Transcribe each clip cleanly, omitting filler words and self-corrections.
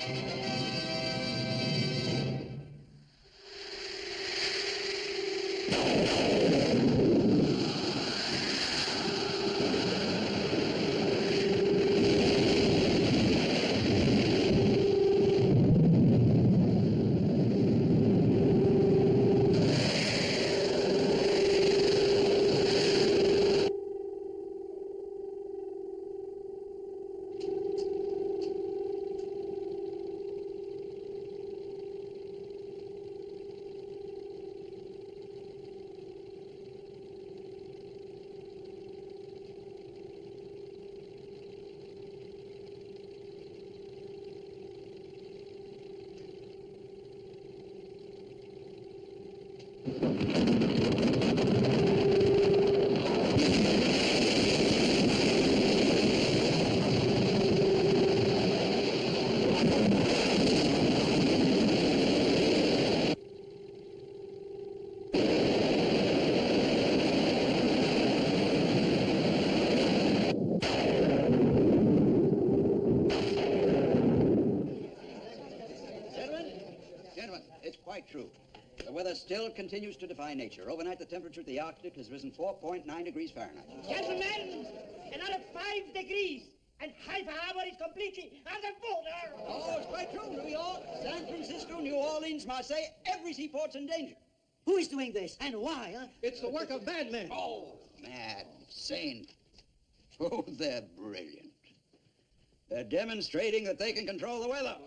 True. The weather still continues to defy nature. Overnight, the temperature at the Arctic has risen 4.9 degrees Fahrenheit. Gentlemen, another 5 degrees, and half Harbor is completely underwater. Oh, it's quite true. New York, San Francisco, New Orleans, Marseille, every seaport's in danger. Who is doing this, and why, huh? It's the work of madmen. Oh, mad, insane. Oh, they're brilliant. They're demonstrating that they can control the weather.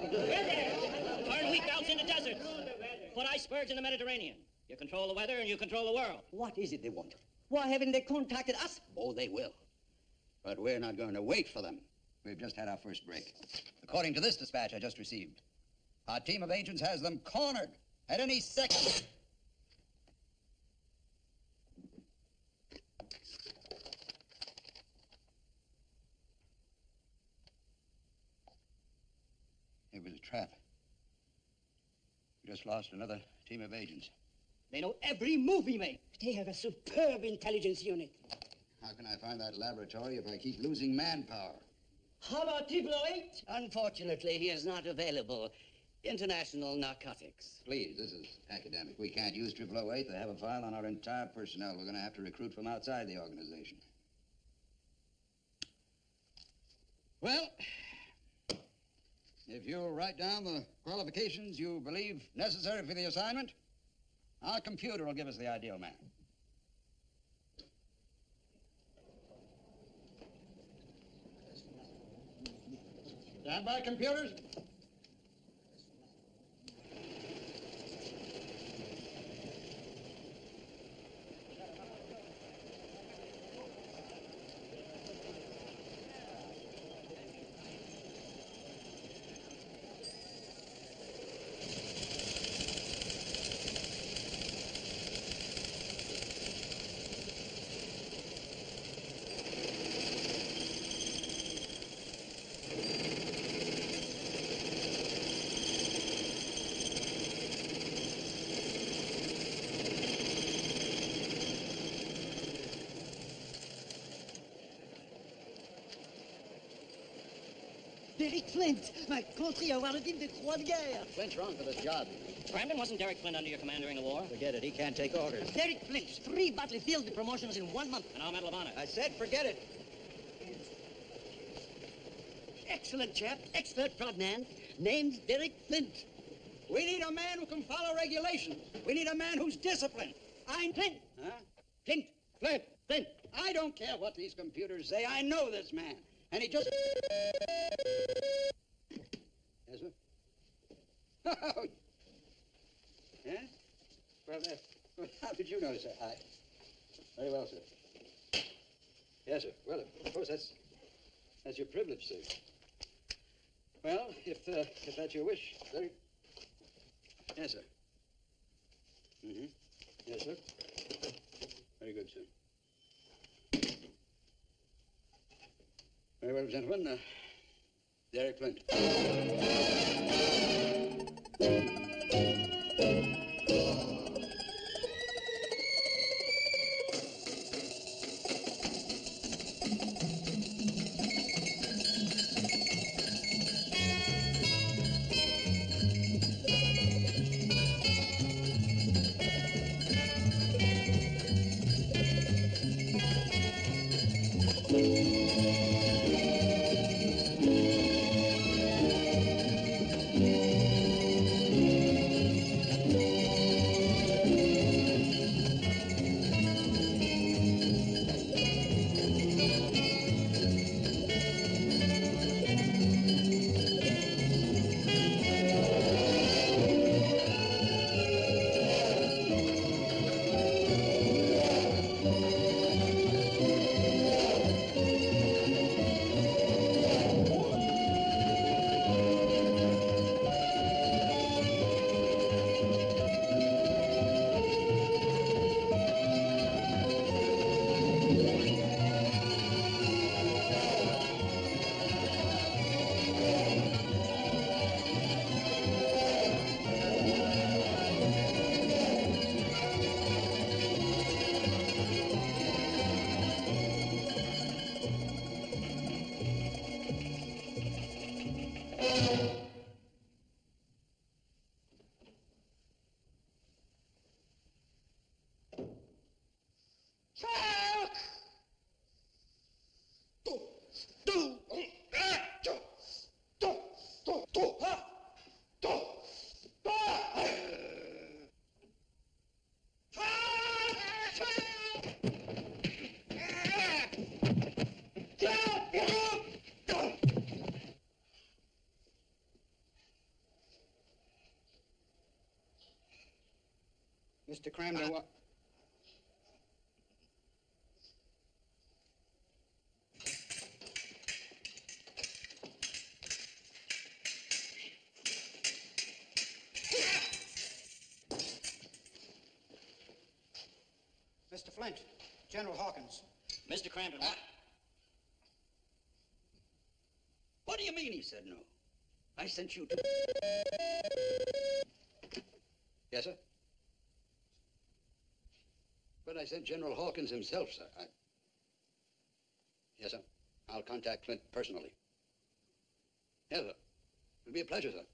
Turn wheat belts into deserts. Put icebergs in the Mediterranean. You control the weather and you control the world. What is it they want? Why haven't they contacted us? Oh, they will. But we're not going to wait for them. We've just had our first break. According to this dispatch I just received, our team of agents has them cornered at any second. It was a trap. We just lost another team of agents. They know every move we make. They have a superb intelligence unit. How can I find that laboratory if I keep losing manpower? How about 008? Unfortunately, he is not available. International narcotics. Please, this is academic. We can't use 008. They have a file on our entire personnel. We're going to have to recruit from outside the organization. Well, if you'll write down the qualifications you believe necessary for the assignment, our computer will give us the ideal man. Stand by, computers. Derek Flint, my country awarded him the Croix de Guerre. Flint's wrong for this job. Brandon, wasn't Derek Flint under your command during the war? Forget it. He can't take orders. Derek Flint, 3 battlefield promotions in 1 month. And our Medal of Honor. I said forget it. Excellent chap, expert prod man. Name's Derek Flint. We need a man who can follow regulations. We need a man who's disciplined. I'm Flint. Huh? Flint. Flint. Flint. I don't care what these computers say. I know this man. And he just... Yes, sir? Oh. Yeah? Well, how did you know, sir? Very well, sir. Yes, sir. Well, of course, that's your privilege, sir. Well, if that's your wish, very... Yes, sir. Mm-hmm. Yes, sir. Very good, sir. Very well, gentlemen. Derek Flint. Mr. Cramden, what? Mr. Flint, General Hawkins. Mr. Cramden, What do you mean he said no? I sent you to... Yes, sir? But I sent General Hawkins himself, sir. Yes, sir. I'll contact Flint personally. Yes, sir. It'll be a pleasure, sir.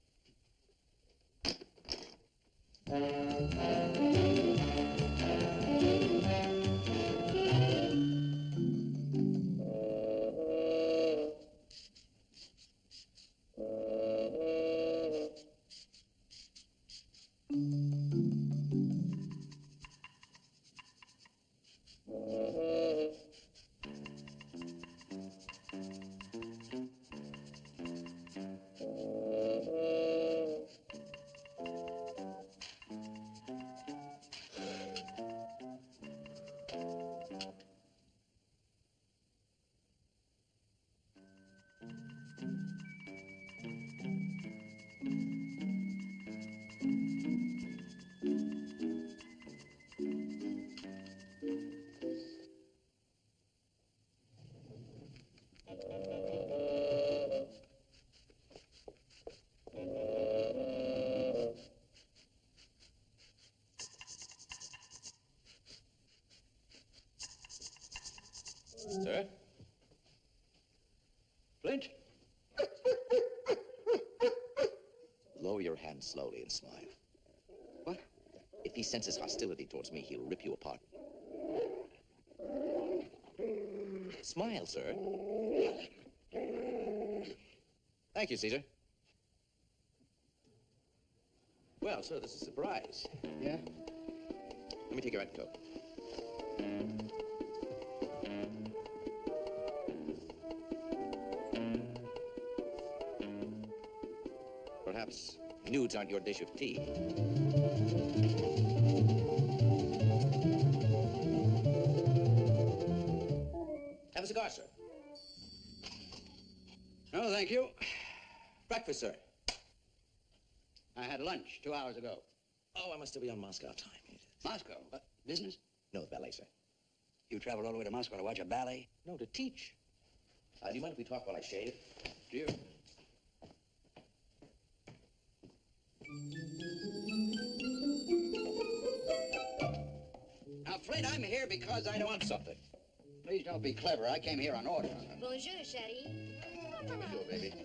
Sir? Flint? Lower your hand slowly and smile. What? If he senses hostility towards me, he'll rip you apart. Smile, sir. Thank you, Caesar. Well, sir, this is a surprise. Yeah? Let me take your hat and coat. Perhaps nudes aren't your dish of tea. Have a cigar, sir. No, thank you. Breakfast, sir. I had lunch 2 hours ago. Oh, I must still be on Moscow time. Moscow? What? Business? No, the ballet, sir. You traveled all the way to Moscow to watch a ballet? No, to teach. Do you mind if we talk while I shave? Do you? Now, Flint, I'm here because I don't want something. Please don't be clever. I came here on orders. Bonjour, chérie. Bonjour, baby.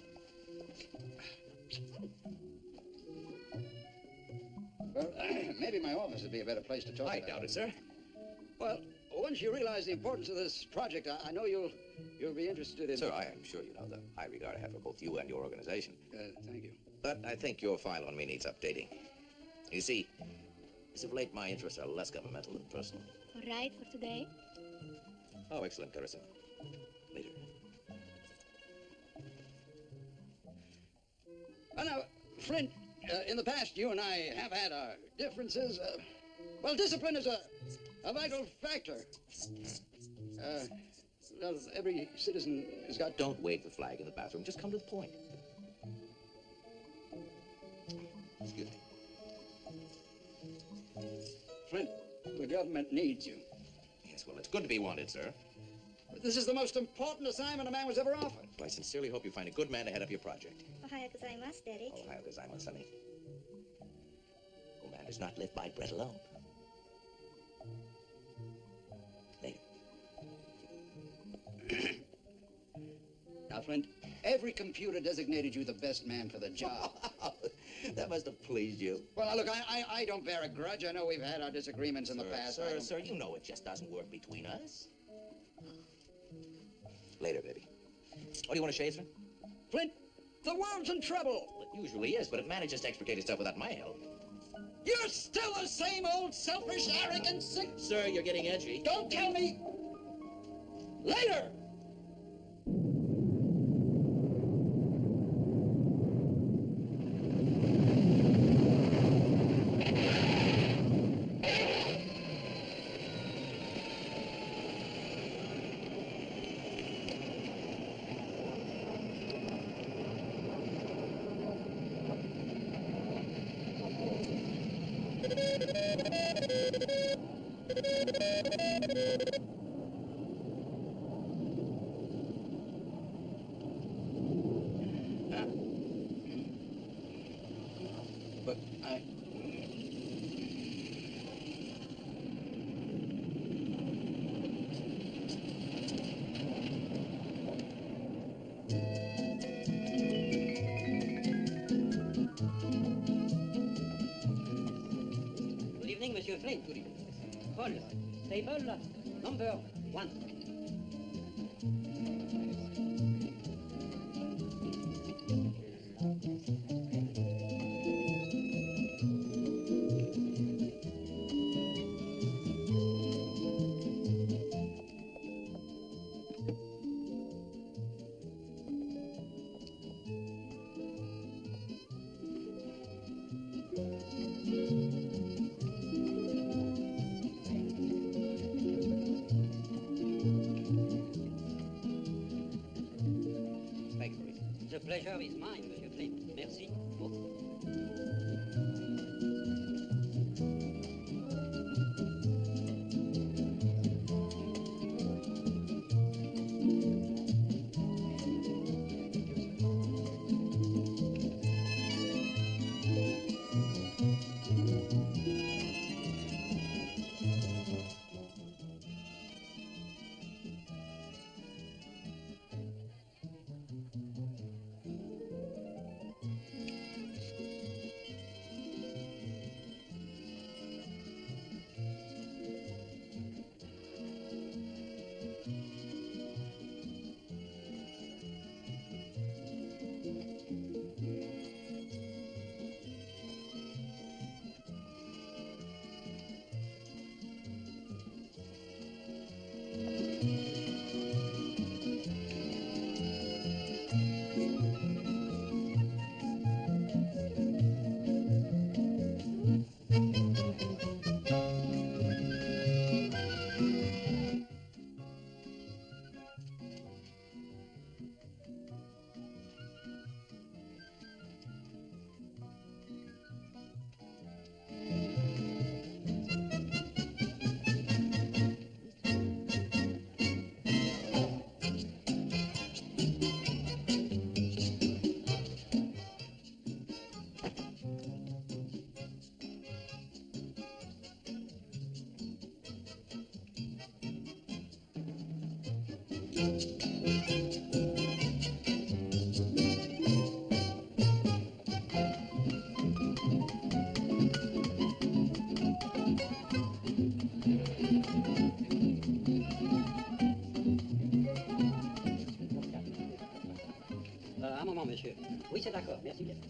Well, maybe my office would be a better place to talk I about doubt it, sir. Well, once you realize the importance of this project, I know you'll be interested in... Sir, I am sure you know the high regard I have for both you and your organization. Thank you. But I think your file on me needs updating. You see, as of late, my interests are less governmental than personal. All right for today? Oh, excellent, Carissa. Later. Well, now, Flint, in the past, you and I have had our differences. Well, discipline is a vital factor. Well, every citizen has got... Don't wave the flag in the bathroom. Just come to the point. Excuse me. Flint, the government needs you. Yes, well, it's good to be wanted, sir. But this is the most important assignment a man was ever offered. Well, I sincerely hope you find a good man to head up your project. Ohayou gozaimasu, Derek. Ohayou gozaimasu, sonny. A man does not live by bread alone. Later. Now, Flint, Every computer designated you the best man for the job. That must have pleased you. Well, look, I don't bear a grudge. I know we've had our disagreements in the past. Sir, you know it just doesn't work between us. Later, baby. Oh, do you want a shave, sir? Flint, the world's in trouble. Well, it usually is, but it manages to extricate itself without my help. You're still the same old selfish, arrogant, sick... Sir, you're getting edgy. Don't tell me! Later! But I... Good evening, Monsieur Flint. Good evening. Hall, table number 1. The pleasure is mine, Monsieur Flint. Merci beaucoup. Un moment, monsieur. Oui, c'est d'accord. Merci bien.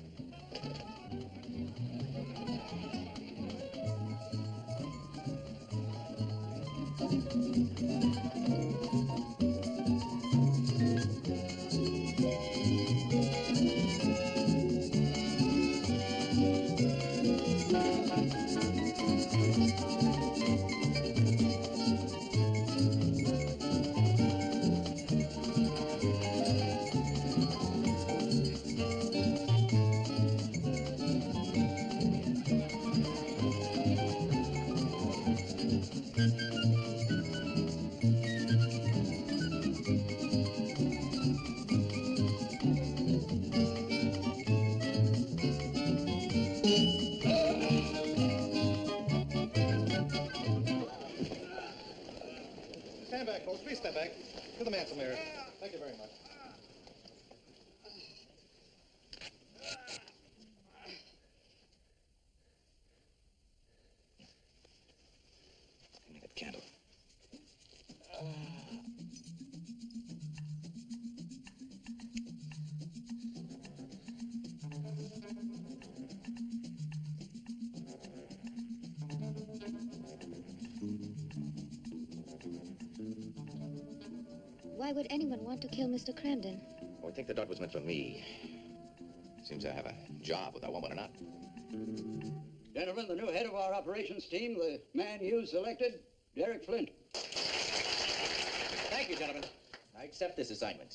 Why would anyone want to kill Mr. Cramden? Oh, I think the dart was meant for me. Seems I have a job, whether I want one or not. Gentlemen, the new head of our operations team, the man you selected, Derek Flint. Thank you, gentlemen. I accept this assignment.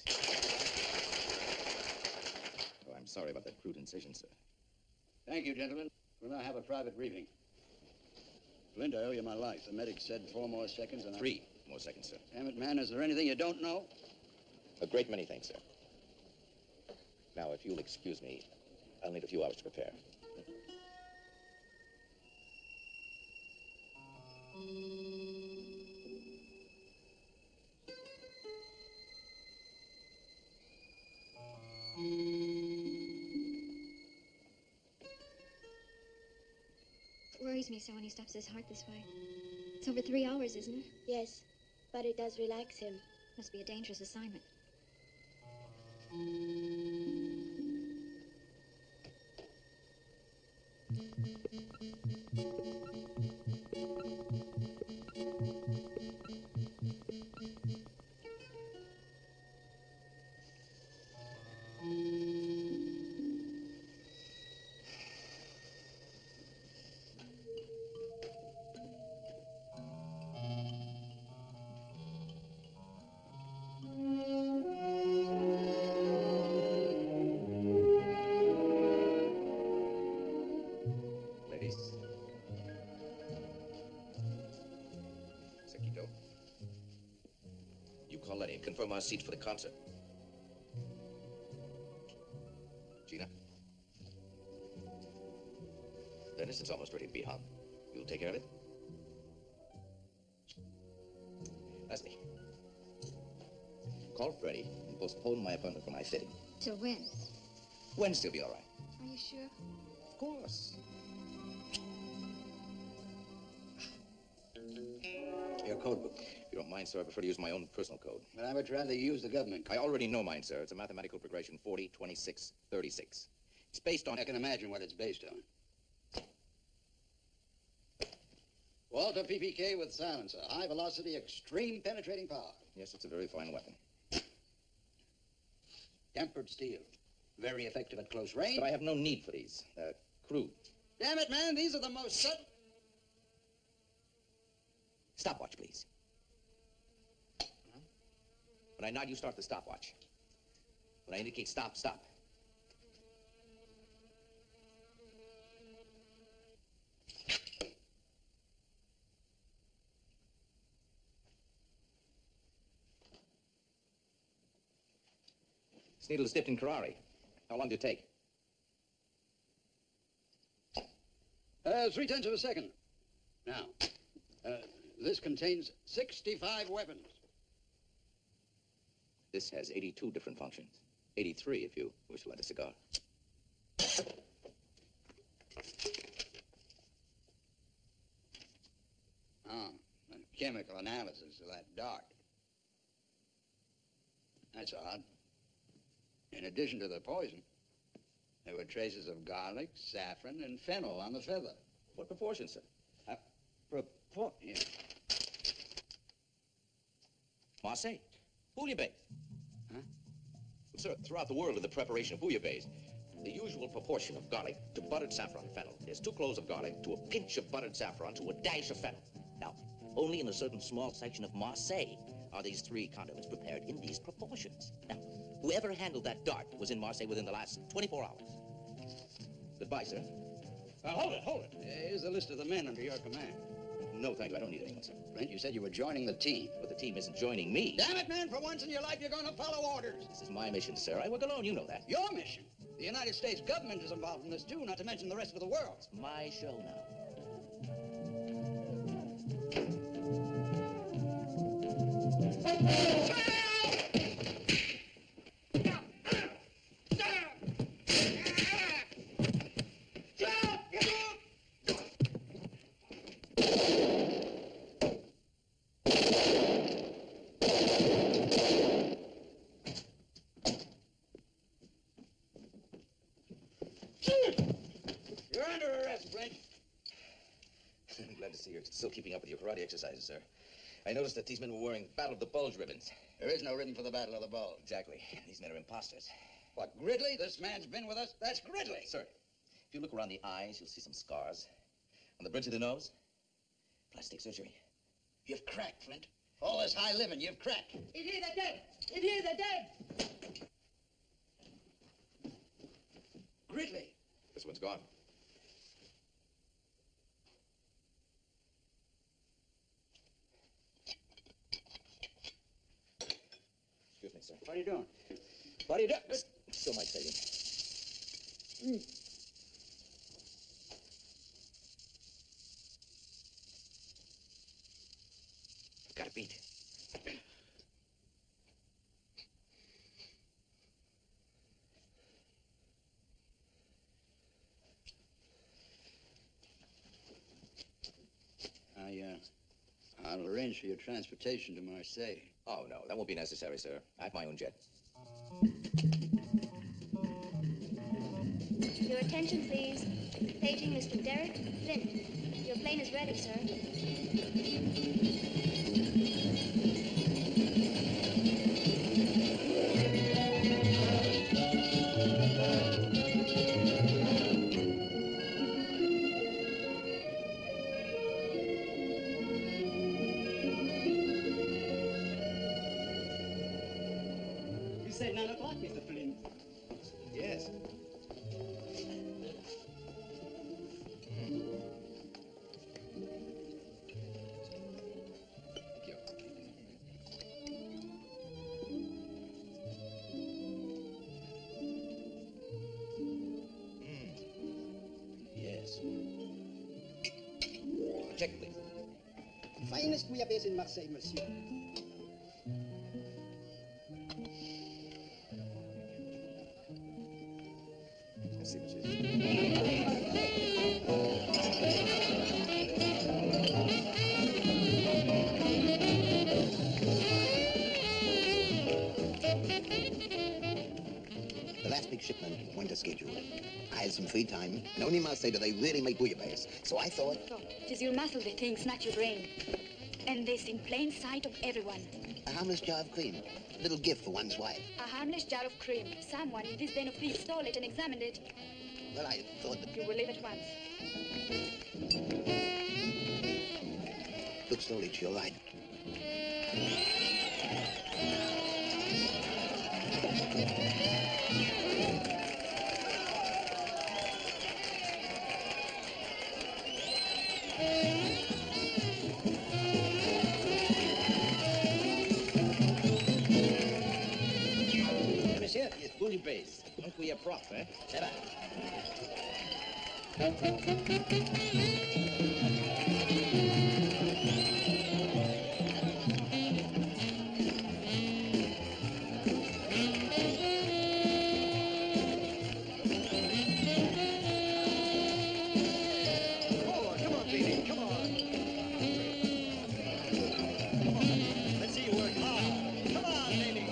Oh, I'm sorry about that crude incision, sir. Thank you, gentlemen. We'll now have a private briefing. Flint, I owe you my life. The medic said 4 more seconds and 3 more seconds, sir. Damn it, man, is there anything you don't know? A great many things, sir. Now, if you'll excuse me, I'll need a few hours to prepare. It worries me so when he stops his heart this way. It's over 3 hours, isn't it? Yes, but it does relax him. Must be a dangerous assignment. Ladies. Sekito. You call Letty and confirm our seats for the concert. Gina. Dennis, it's almost ready to be hung. You'll take care of it? Leslie. Call Freddie and postpone my appointment for my fitting. Till when? Wednesday will be all right. Are you sure? Of course. Your code book. If you don't mind, sir, I prefer to use my own personal code. But I would rather use the government I code. already know mine, sir. It's a mathematical progression 40, 26, 36. It's based on... I can imagine what it's based on. Walter PPK with silencer. High velocity, extreme penetrating power. Yes, it's a very fine weapon. Tempered steel. Very effective at close range. But I have no need for these. They're crude. Damn it, man, these are the most sudden... Stopwatch, please. When I nod, you start the stopwatch. When I indicate stop, stop. This needle is dipped in curare. How long did it take? 3/10 of a second. Now, this contains 65 weapons. This has 82 different functions. 83 if you wish to light a cigar. Ah, a chemical analysis of that dart. That's odd. In addition to the poison, there were traces of garlic, saffron, and fennel on the feather. What proportion, sir? Yeah. Marseille. Bouillabaisse. Huh? Sir, throughout the world of the preparation of bouillabaisse, the usual proportion of garlic to buttered saffron fennel is 2 cloves of garlic to a pinch of buttered saffron to a dash of fennel. Now, only in a certain small section of Marseille are these 3 condiments prepared in these proportions. Now, whoever handled that dart was in Marseille within the last 24 hours. Goodbye, sir. Hold it. Here's the list of the men under your command. No, thank you. I don't need anyone, sir. Flint, you said you were joining the team. But the team isn't joining me. Damn it, man, for once in your life, you're going to follow orders. This is my mission, sir. I work alone. You know that. Your mission. The United States government is involved in this, too, not to mention the rest of the world. It's my show now. You're under arrest, Flint. I'm glad to see you're still keeping up with your karate exercises, sir. I noticed that these men were wearing Battle of the Bulge ribbons. There is no ribbon for the Battle of the Bulge. Exactly. These men are imposters. What, Gridley? This man's been with us? That's Gridley. Sir, if you look around the eyes, you'll see some scars. On the bridge of the nose, plastic surgery. You've cracked, Flint. All this high living, you've cracked. In here, they're dead. In here, they're dead. Gridley. This one's gone. Excuse me, sir. What are you doing? What are you doing? Still might save him. Got a beat. I'll arrange for your transportation to Marseille. Oh, no, that won't be necessary, sir. I have my own jet. Your attention, please. Paging Mr. Derek Flint. Your plane is ready, sir. You said 9 o'clock, Mr. Flint. Yes. Thank you. Yes. Check, please. Finest bouillabaisse in Marseille, monsieur. Merci, monsieur. The last big shipment went as scheduled. I had some free time, and only Marseille do they really make bouillabaisse. So I thought, Oh, 'tis your muscle that things snatch your brain. And this in plain sight of everyone. a harmless jar of cream. A little gift for one's wife. A harmless jar of cream. Someone in this den of thieves stole it and examined it. Well, I thought that... You will leave at once. Look slowly to your right. Monsieur, it's bouillabaisse. Donc we are propre, eh? Ça va. Come on, baby, come on. Come on. Let's see you work hard. Come on, baby.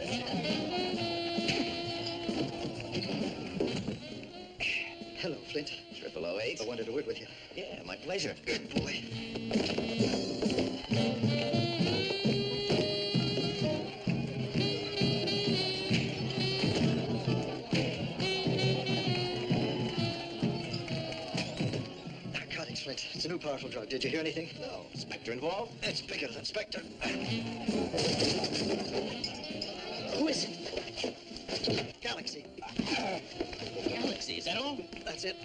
Hello, Flint. 008. I wanted to work with you. Yeah, my pleasure. Good boy. Narcotics, Flint. It's a new powerful drug. Did you hear anything? No. Spectre involved? It's bigger than Spectre. Who is it? Galaxy. Galaxy, is that all? That's it.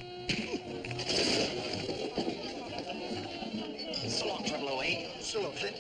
So long, 008. So long, Flint.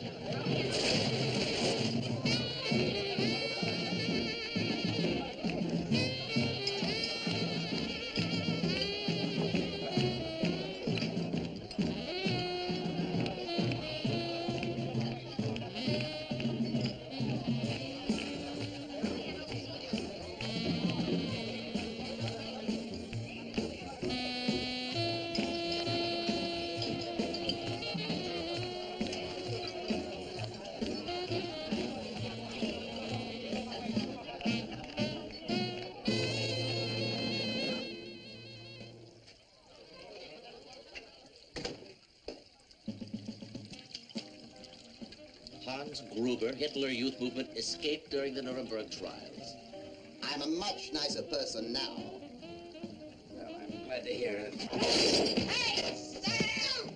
Franz Gruber, Hitler Youth Movement, escaped during the Nuremberg trials. I'm a much nicer person now. Well, I'm glad to hear it. Hey, stand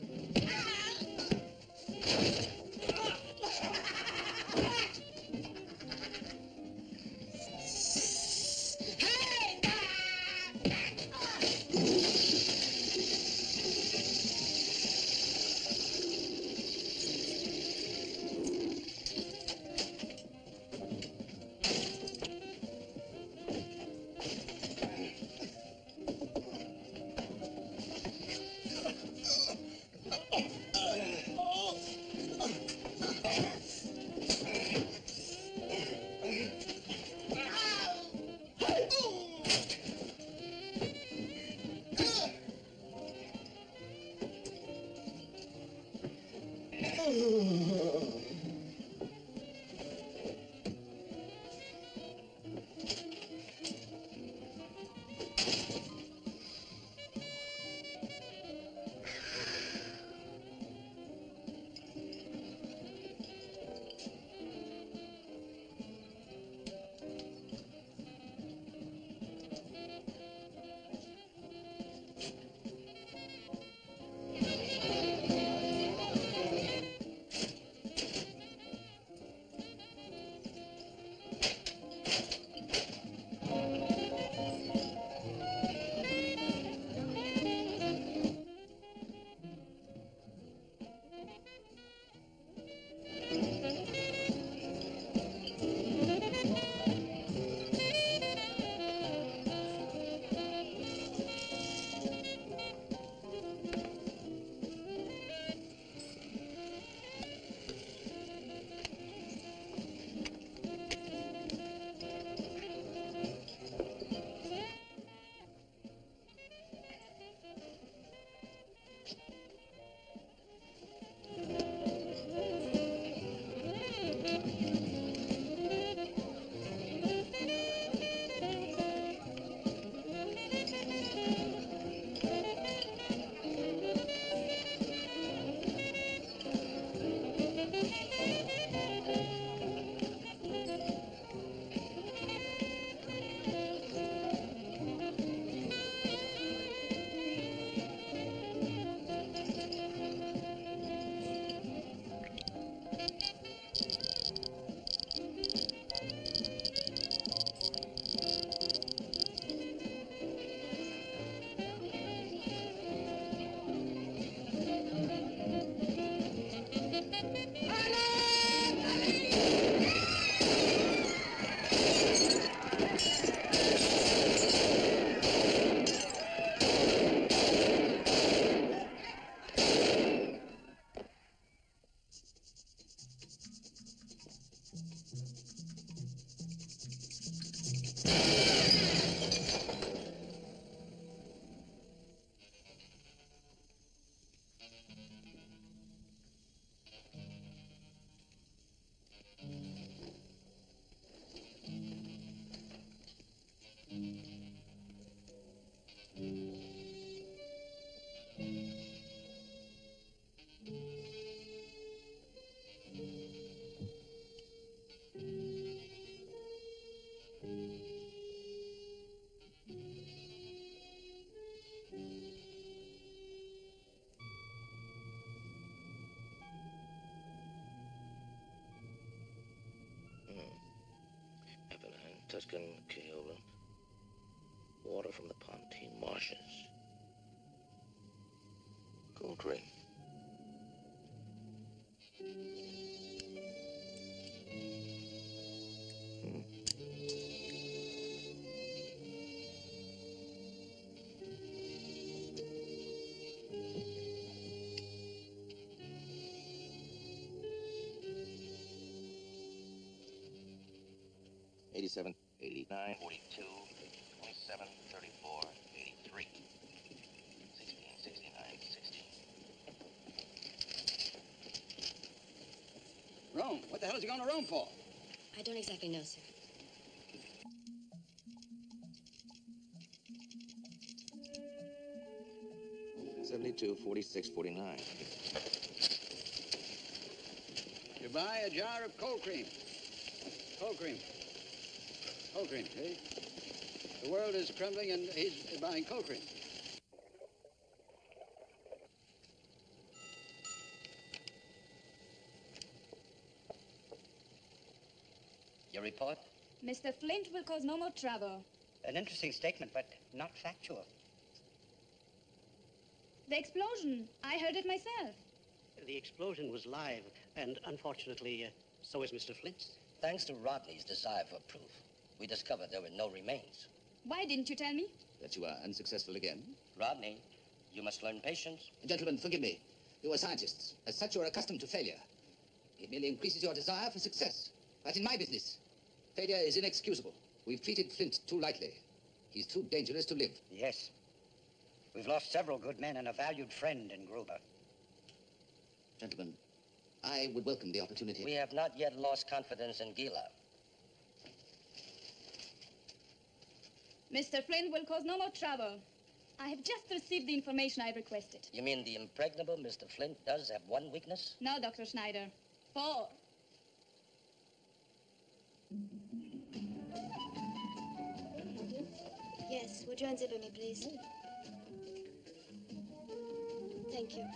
Tuscan Cahola. Water from the Pontine Marshes. Gold ring. $87, $89, $42, $27, $34, $83, $16, $69, $16. Rome? What the hell is he going to Rome for? I don't exactly know, sir. $72, $46, $49. to buy a jar of cold cream. Cold cream. Cold cream, see? The world is crumbling and he's buying cold cream. Your report? Mr. Flint will cause no more trouble. An interesting statement, but not factual. The explosion, I heard it myself. The explosion was live, and unfortunately, so is Mr. Flint's. Thanks to Rodney's desire for proof, we discovered there were no remains. Why didn't you tell me? That you are unsuccessful again? Rodney, you must learn patience. Gentlemen, forgive me. You are scientists. As such, you are accustomed to failure. It merely increases your desire for success. But in my business, failure is inexcusable. We've treated Flint too lightly. He's too dangerous to live. Yes. We've lost several good men and a valued friend in Gruber. Gentlemen, I would welcome the opportunity. We have not yet lost confidence in Gila. Mr. Flint will cause no more trouble. I have just received the information I requested. You mean the impregnable Mr. Flint does have one weakness? No, Dr. Schneider. 4. Yes, would you unzip me, please? Thank you.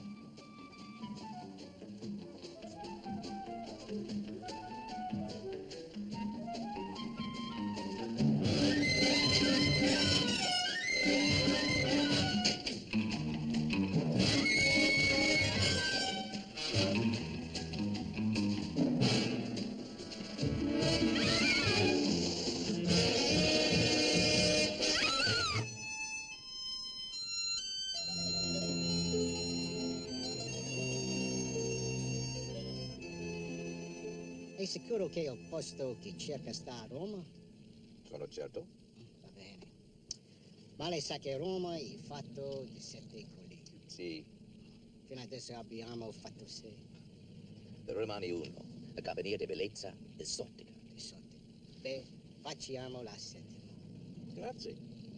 È sicuro che il posto che cerca sta a Roma? Sono certo. Va bene. Ma lei sa che Roma è fatto di 7 colleghi. Sì. Fino adesso abbiamo fatto 6. Rimane uno. La compagnia di bellezza esotica. Esotica. Beh, facciamo la 7ª. Grazie.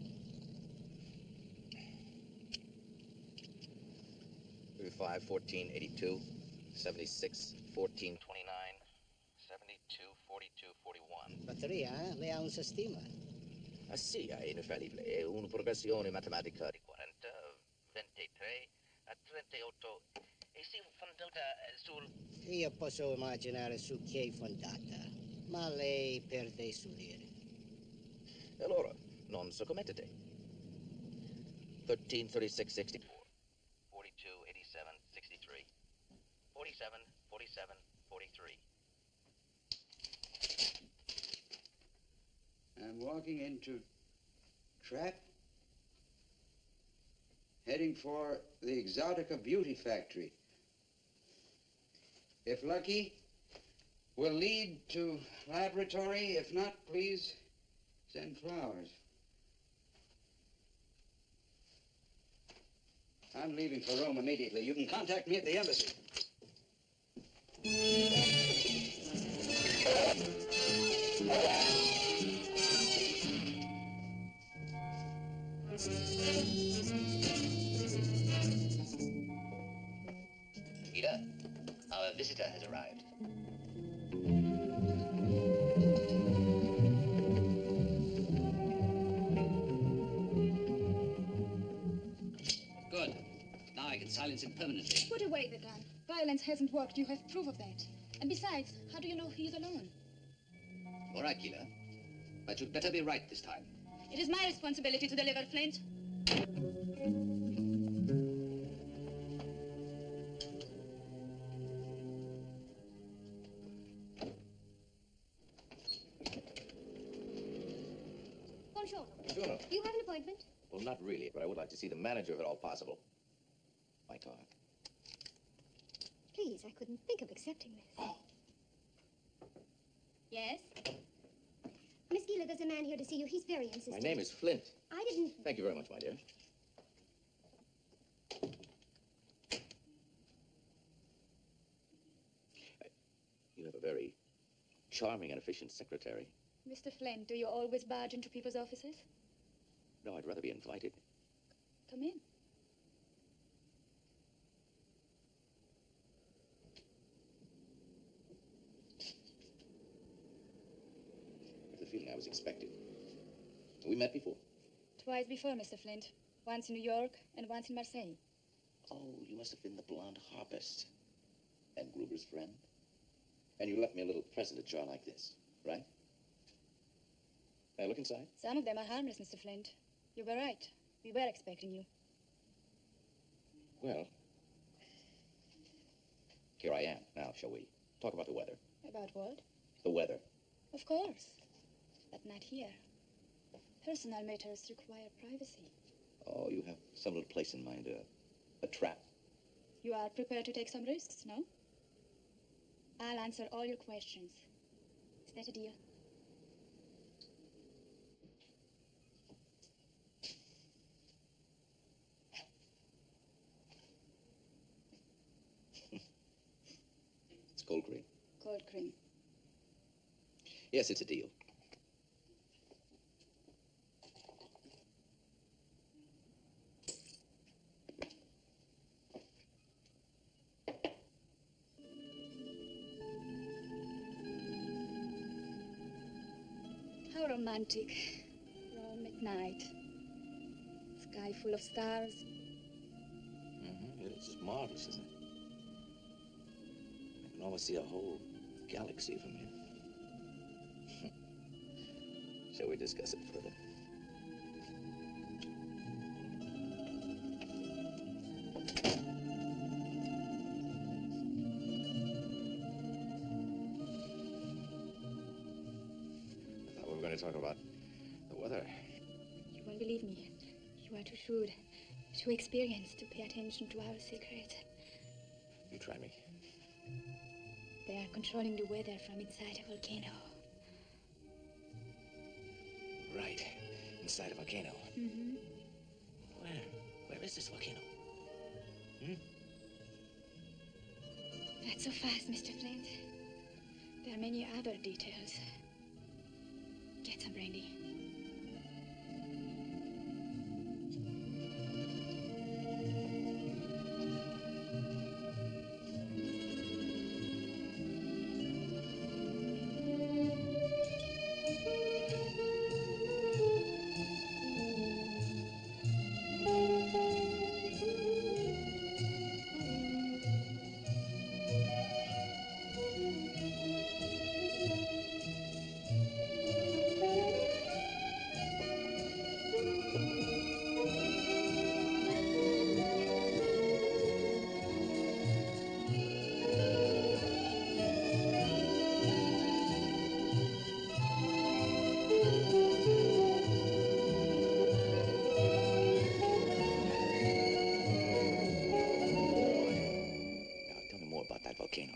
$5, 1482, 76, 1429, 72, 42, 41. Batteria, eh? Lei ha un sistema. Ah sì, è infallibile. È una progressione matematica di 40, 23 a 38. E si fondata sul... Io posso immaginare su che è fondata, ma lei perde sull'ire. E allora, non soccomettete. 13, 36, 64. 42, 87, 63. 47, 47, 43. I'm walking into trap, heading for the Exotica Beauty Factory. If lucky, will lead to laboratory. If not, please send flowers. I'm leaving for Rome immediately. You can contact me at the embassy. Ida, our visitor has arrived. Good. Now I can silence him permanently. Put away the gun. Violence hasn't worked. You have proof of that. And besides, how do you know he's alone? All right, Keeler. But you'd better be right this time. It is my responsibility to deliver, Flint. Buongiorno. Buongiorno. Do you have an appointment? Well, not really, but I would like to see the manager if at all possible. My car. Please, I couldn't think of accepting this. Oh. Yes? Miss Gila, there's a man here to see you. He's very insistent. My name is Flint. I didn't... Thank you very much, my dear. You have a very charming and efficient secretary. Mr. Flint, do you always barge into people's offices? No, I'd rather be invited. Come in. I was expected. We met before. Twice before, Mr. Flint. Once in New York and once in Marseille. Oh, you must have been the blonde harpist. And Gruber's friend. And you left me a little present at jar like this, right? May I look inside? Some of them are harmless, Mr. Flint. You were right. We were expecting you. Well, here I am. Now, shall we talk about the weather? About what? The weather. Of course. But not here. Personal matters require privacy. Oh, you have some little place in mind, a trap. You are prepared to take some risks, no? I'll answer all your questions. Is that a deal? It's cold cream. Cold cream. Yes, it's a deal. How romantic. Rome at night. Sky full of stars. It's just marvelous, isn't it? I can almost see a whole galaxy from here. Shall we discuss it further? I thought we were going to talk about the weather. You won't believe me. You are too shrewd, too experienced to pay attention to our secret. You try me. They are controlling the weather from inside a volcano. Right. Inside a volcano. Mm-hmm. Where? Where is this volcano? Not so fast, Mr. Flint. There are many other details. Get some brandy. Now, tell me more about that volcano.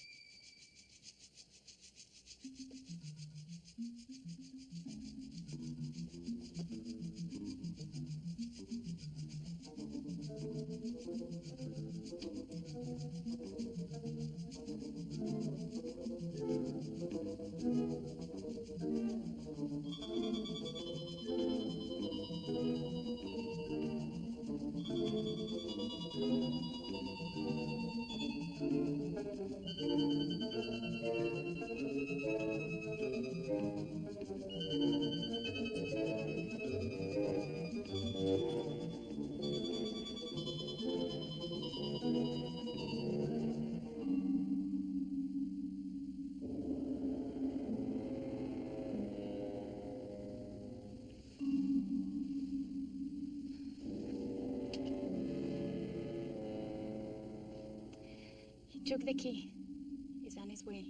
He took the key. He's on his way.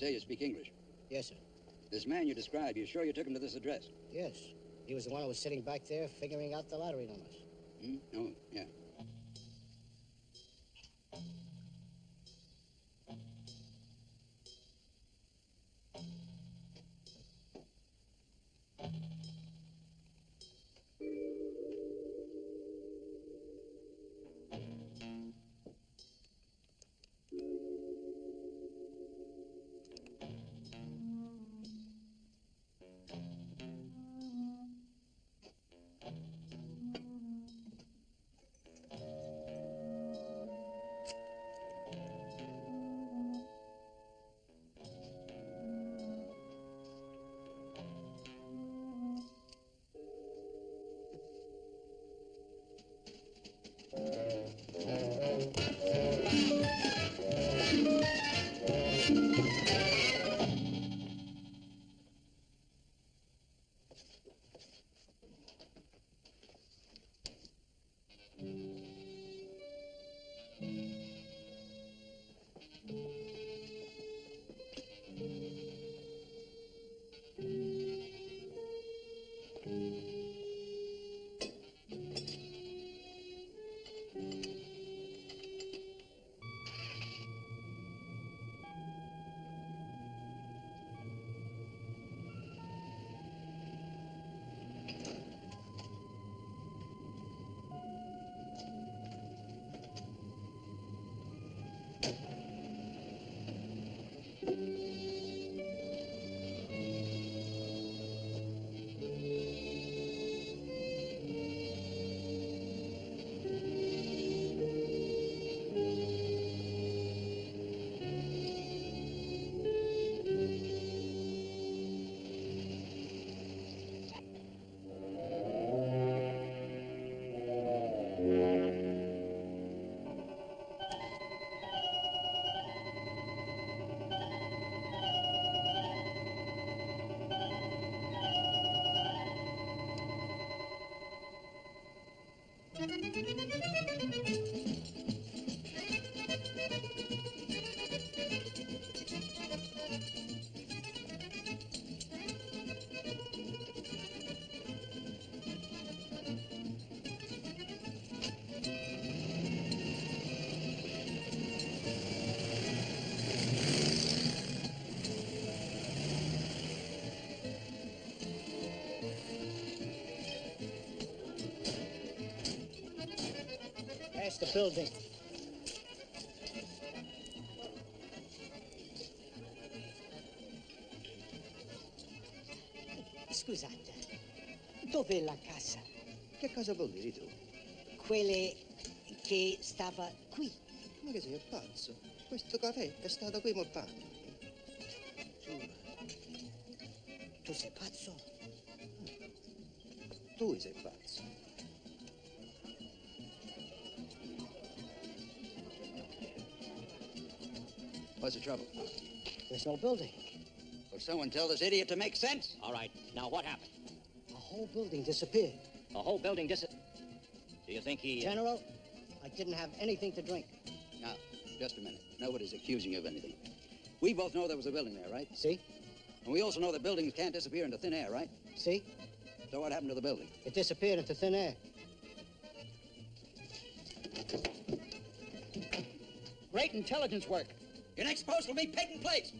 say you speak English. Yes, sir. This man you describe, you sure you took him to this address? Yes. He was the one who was sitting back there figuring out the lottery numbers. Hmm? Oh, yeah. That's the building. Scusate, dov'è la casa? Che cosa vuol dire tu? Quelle che stava qui. Ma che sei pazzo? Questo caffè è stato qui molto anni. Tu sei pazzo? Tu sei pazzo. What's the trouble? There's no building. Will someone tell this idiot to make sense? All right, now what happened? A whole building disappeared. The whole building Do you think he... General, I didn't have anything to drink. Now, just a minute. Nobody's accusing you of anything. We both know there was a building there, right? See? And we also know that buildings can't disappear into thin air, right? See? So what happened to the building? It disappeared into thin air. Great intelligence work. Your next post will be Peyton Place.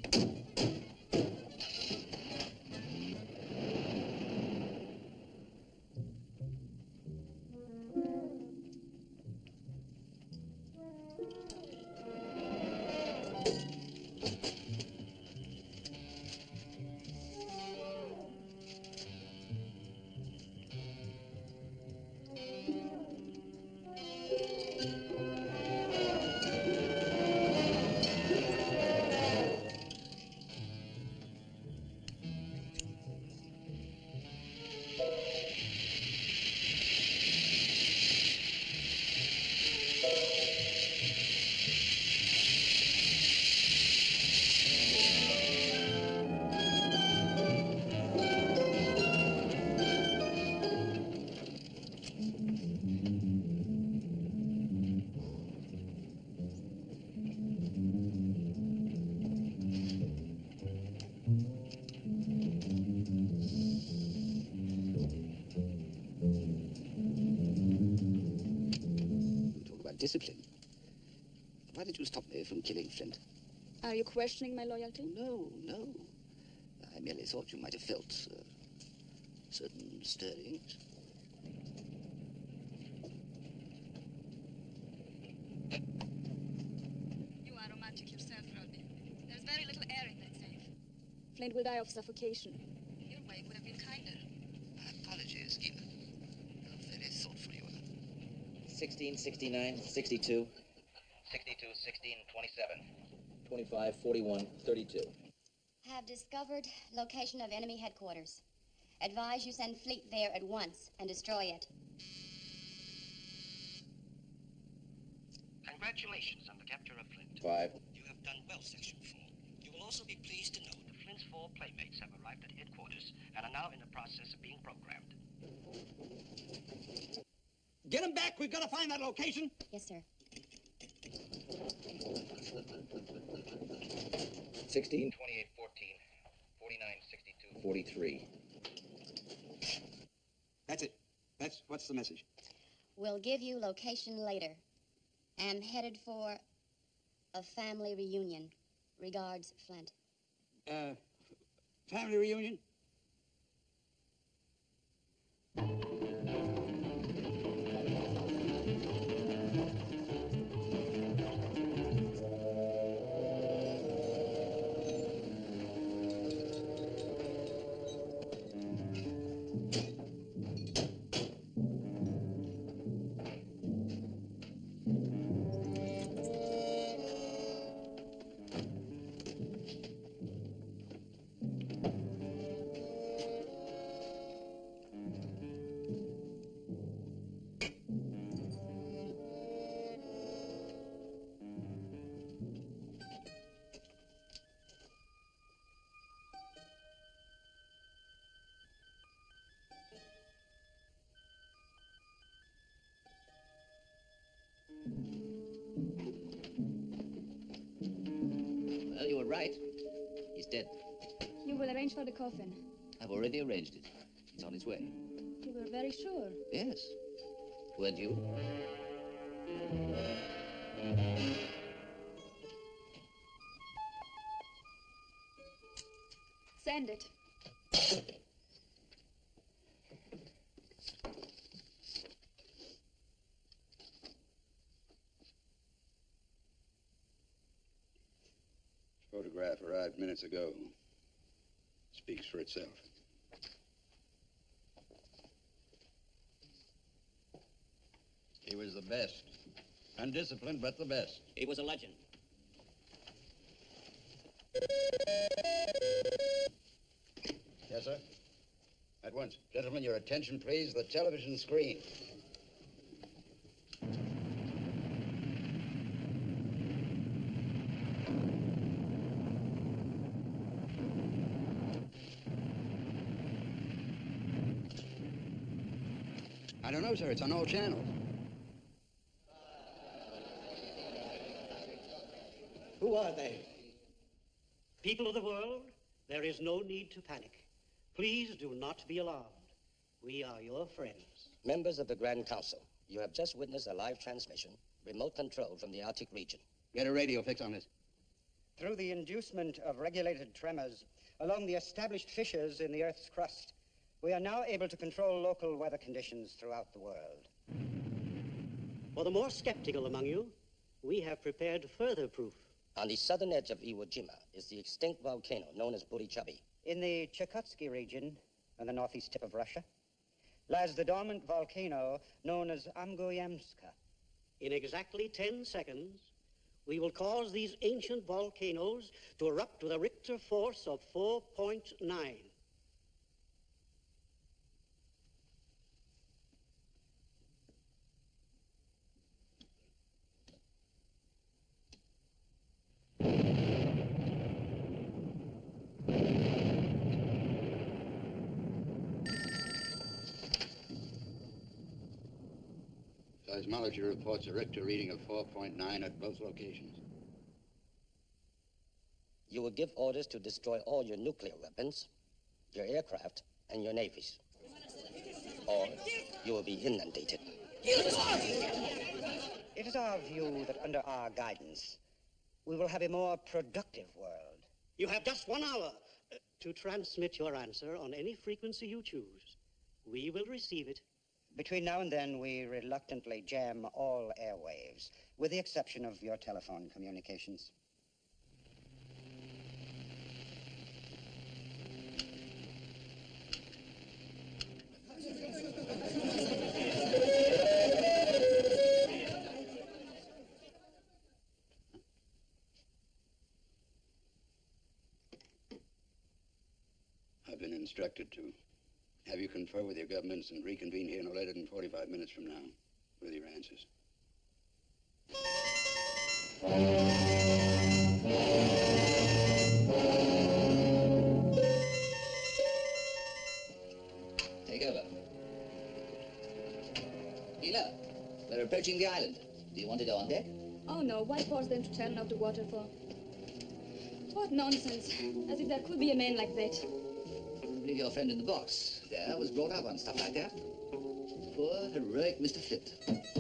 discipline. Why did you stop me from killing Flint? Are you questioning my loyalty? No, no. I merely thought you might have felt certain stirrings. You are romantic yourself, Rodney. There's very little air in that safe. Flint will die of suffocation. Your way would have been kinder. Apologies, Eva. How very thoughtful you are. 16, 69, 62. 62, 16, 27. 25, 41, 32. Have discovered location of enemy headquarters. Advise you send fleet there at once and destroy it. Congratulations on the capture of Flint. 5. You have done well, Section 4. You will also be pleased to know that Flint's 4 playmates have arrived at headquarters and are now in the process of being programmed. Get him back. We've got to find that location. Yes, sir. 16, 28, 14. 49, 62. 43. That's it. What's the message? We'll give you location later. Am headed for a family reunion. Regards, Flint. Family reunion? Well, you were right. He's dead. You will arrange for the coffin. I've already arranged it. It's on its way. You were very sure. Yes. Weren't you? Send it. Photograph arrived minutes ago. Speaks for itself. He was the best. Undisciplined, but the best. He was a legend. Yes, sir? At once. Gentlemen, your attention, please. The television screen. I don't know, sir. It's on all channels. Who are they? People of the world, there is no need to panic. Please do not be alarmed. We are your friends. Members of the Grand Council, you have just witnessed a live transmission, remote control from the Arctic region. Get a radio fix on this. Through the inducement of regulated tremors along the established fissures in the Earth's crust, we are now able to control local weather conditions throughout the world. For the more skeptical among you, we have prepared further proof. On the southern edge of Iwo Jima is the extinct volcano known as Burichabi. In the Chukotsky region, on the northeast tip of Russia, lies the dormant volcano known as Amgoyamska. In exactly 10 seconds, we will cause these ancient volcanoes to erupt with a Richter force of 4.9. Seismology reports a Richter reading of 4.9 at both locations. You will give orders to destroy all your nuclear weapons, your aircraft, and your navies. Or you will be inundated. It is our view that under our guidance, we will have a more productive world. You have just 1 hour to transmit your answer on any frequency you choose. We will receive it. Between now and then, we reluctantly jam all airwaves, with the exception of your telephone communications. I've been instructed to have you confer with your governments and reconvene here no later than 45 minutes from now with your answers. Take over. Hila, we're approaching the island. Do you want to go on deck? Oh, no. Why force them to turn off the water for? What nonsense. As if there could be a man like that. Probably your friend in the box there was brought up on stuff like that. Poor, heroic Mr. Flint.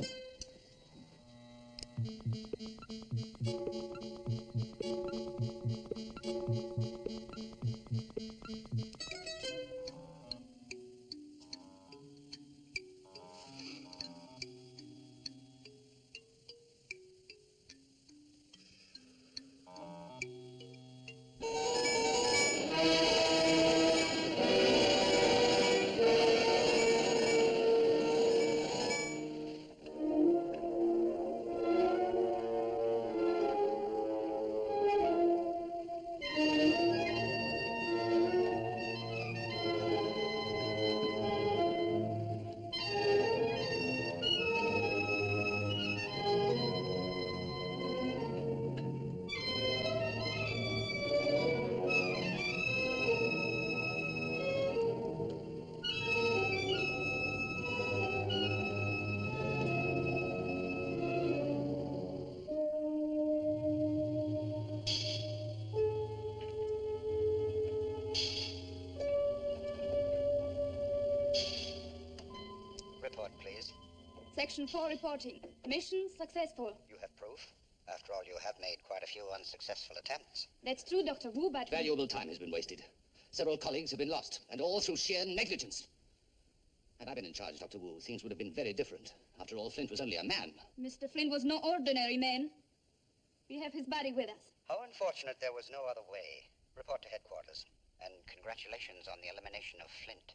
Report, please. Section 4 reporting. Mission successful. You have proof? After all, you have made quite a few unsuccessful attempts. That's true, Dr. Wu, but... Valuable time has been wasted. Several colleagues have been lost, and all through sheer negligence. Had I been in charge, Dr. Wu, things would have been very different. After all, Flint was only a man. Mr. Flint was no ordinary man. We have his body with us. How unfortunate there was no other way. Report to headquarters. And congratulations on the elimination of Flint.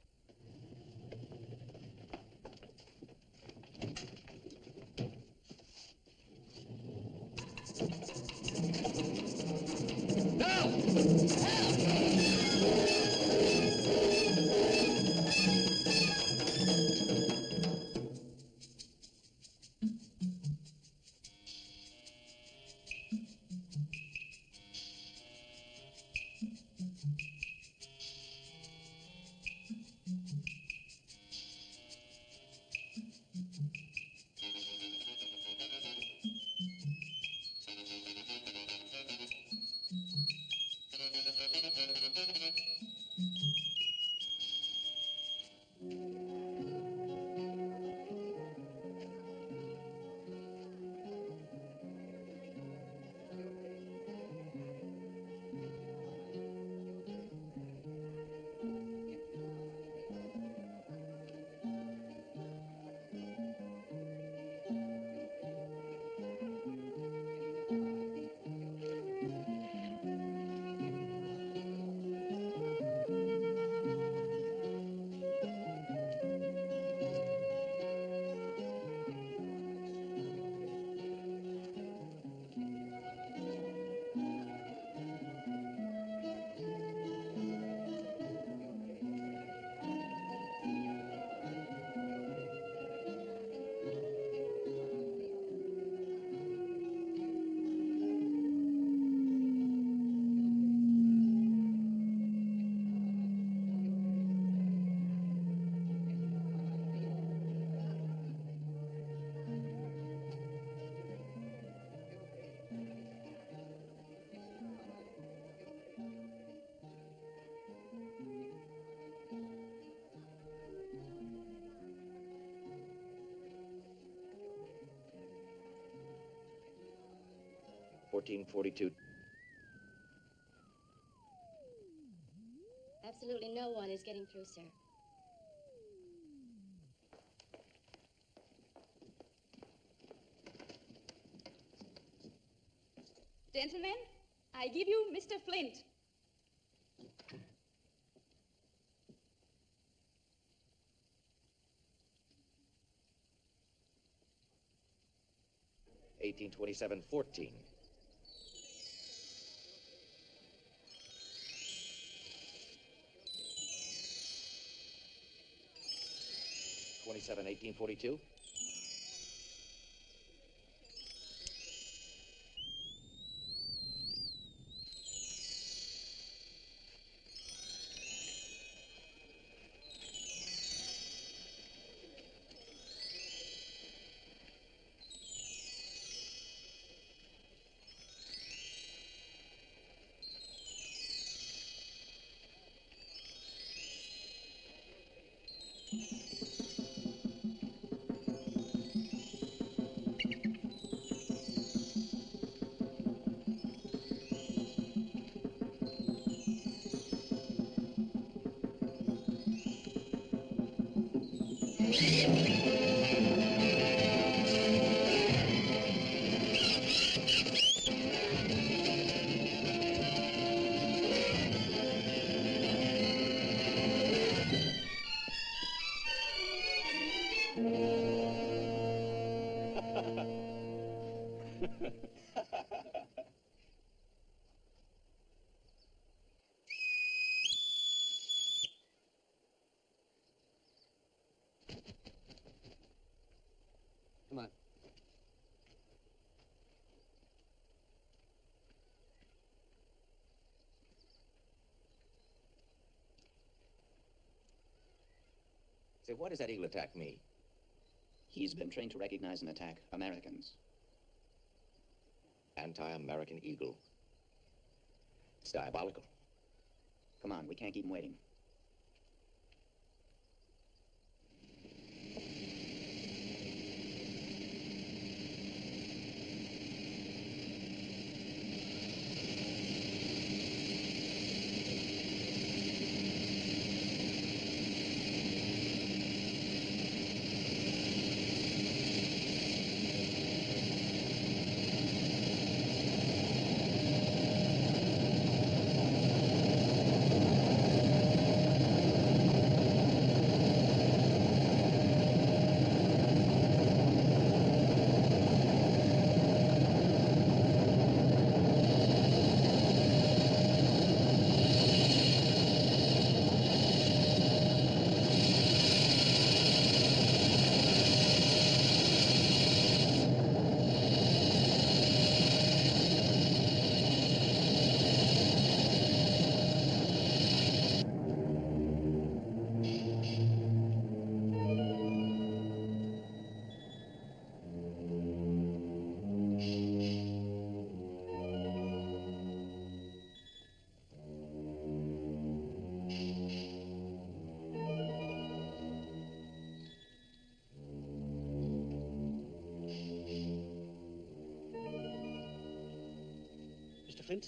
1442. Absolutely no one is getting through, sir. Gentlemen, I give you Mr. Flint. $18.27.14. $27.18.42. Come on. Say, why does that eagle attack me? He's been trained to recognize and attack Americans. Anti-American eagle. It's diabolical. Come on, we can't keep him waiting. Mr. Flint,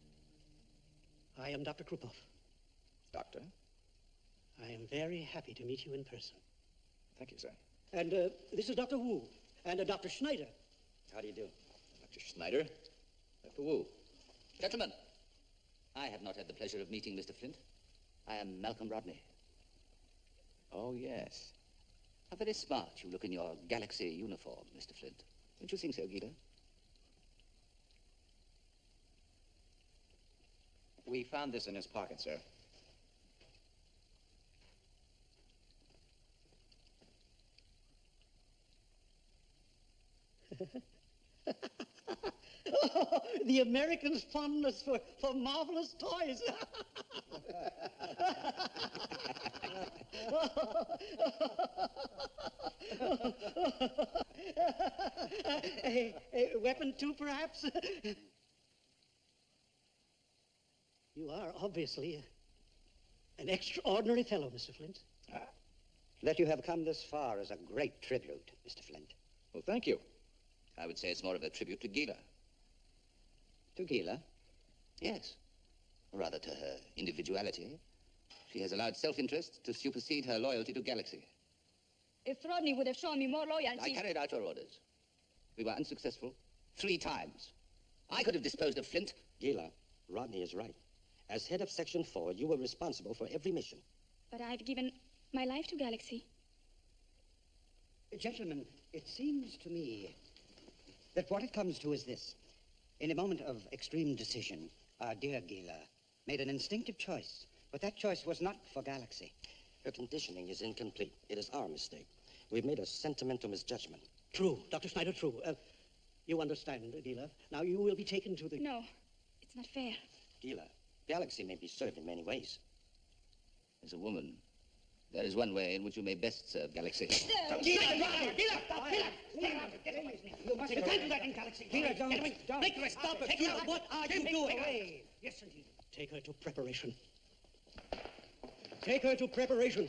I am Dr. Krupoff. Doctor? I am very happy to meet you in person. Thank you, sir. And this is Dr. Wu and Dr. Schneider. How do you do? Dr. Schneider? Dr. Wu? Gentlemen, I have not had the pleasure of meeting Mr. Flint. I am Malcolm Rodney. Oh, yes. How very smart you look in your Galaxy uniform, Mr. Flint. Don't you think so, Gita? We found this in his pocket, sir. Oh, the Americans' fondness for marvelous toys. A weapon, too, perhaps? You are obviously an extraordinary fellow, Mr. Flint. That you have come this far is a great tribute, Mr. Flint. Well, thank you. I would say it's more of a tribute to Gita. To Gila? Yes. Rather to her individuality. She has allowed self-interest to supersede her loyalty to Galaxy. If Rodney would have shown me more loyalty... I carried out your orders. We were unsuccessful 3 times. I could have disposed of Flint. Gila, Rodney is right. As head of Section 4, you were responsible for every mission. But I've given my life to Galaxy. Gentlemen, it seems to me that what it comes to is this. In a moment of extreme decision, our dear Gila made an instinctive choice, but that choice was not for Galaxy. Her conditioning is incomplete. It is our mistake. We've made a sentimental misjudgment. True, Dr. Snyder, true. You understand, Gila. Now you will be taken to the... No, it's not fair. Gila, Galaxy may be served in many ways. As a woman, there is one way in which you may best serve Galaxy. Gila, Gila, stop! You must attend to that in Galaxy. Gila, don't. Make her stop it. Gila, what are you doing? Yes, indeed. Take her to preparation. Take her to preparation.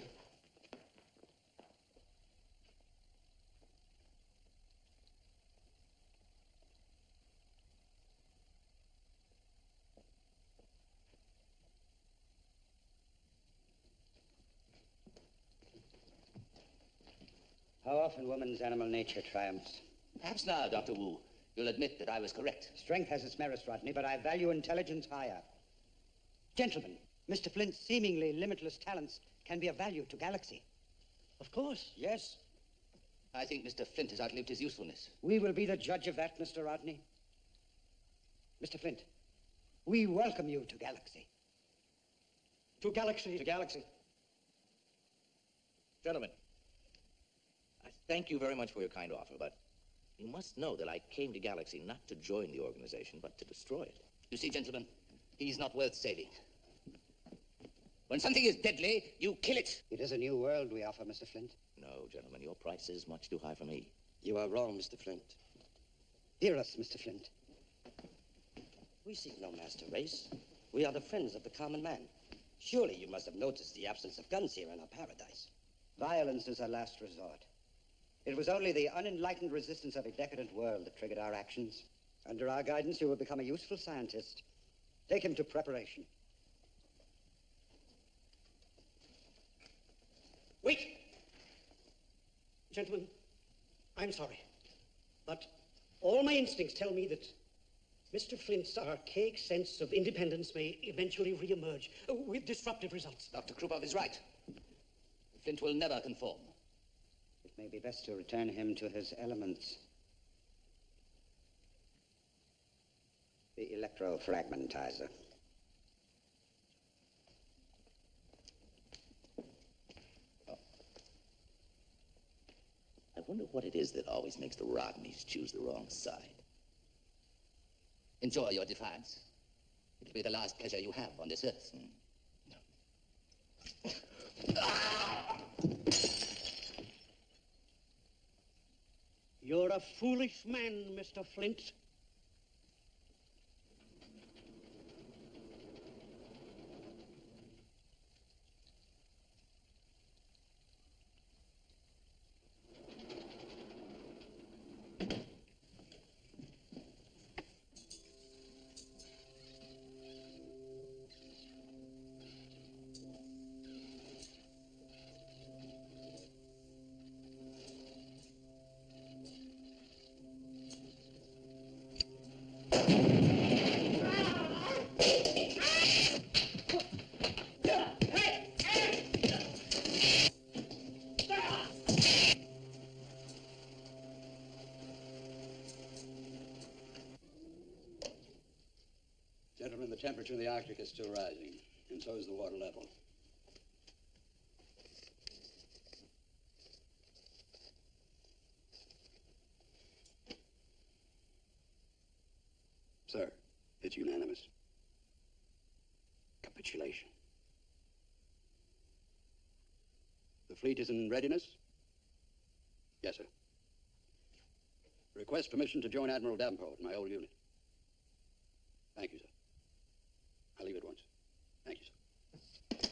How often woman's animal nature triumphs. Perhaps now, Dr. Wu, you'll admit that I was correct. Strength has its merits, Rodney, but I value intelligence higher. Gentlemen, Mr. Flint's seemingly limitless talents can be of value to Galaxy. Of course. Yes. I think Mr. Flint has outlived his usefulness. We will be the judge of that, Mr. Rodney. Mr. Flint, we welcome you to Galaxy. To Galaxy. To Galaxy. Gentlemen, I thank you very much for your kind offer, but you must know that I came to Galaxy not to join the organization, but to destroy it. You see, gentlemen, he's not worth saving. When something is deadly, you kill it. It is a new world we offer, Mr. Flint. No, gentlemen, your price is much too high for me. You are wrong, Mr. Flint. Hear us, Mr. Flint. We seek no master race. We are the friends of the common man. Surely you must have noticed the absence of guns here in our paradise. Violence is our last resort. It was only the unenlightened resistance of a decadent world that triggered our actions. Under our guidance, you will become a useful scientist. Take him to preparation. Wait! Gentlemen, I'm sorry, but all my instincts tell me that Mr. Flint's archaic sense of independence may eventually reemerge with disruptive results. Dr. Krupov is right. Flint will never conform. It may be best to return him to his elements. The electrofragmentizer. I wonder what it is that always makes the Rodneys choose the wrong side. Enjoy your defiance. It'll be the last pleasure you have on this earth. You're a foolish man, Mr. Flint. Gentlemen, the temperature in the Arctic is still rising, and so is the water level. Sir, it's unanimous. Capitulation. The fleet is in readiness? Yes, sir. Request permission to join Admiral Davenport in my old unit. Thank you, sir. I'll leave at once. Thank you, sir.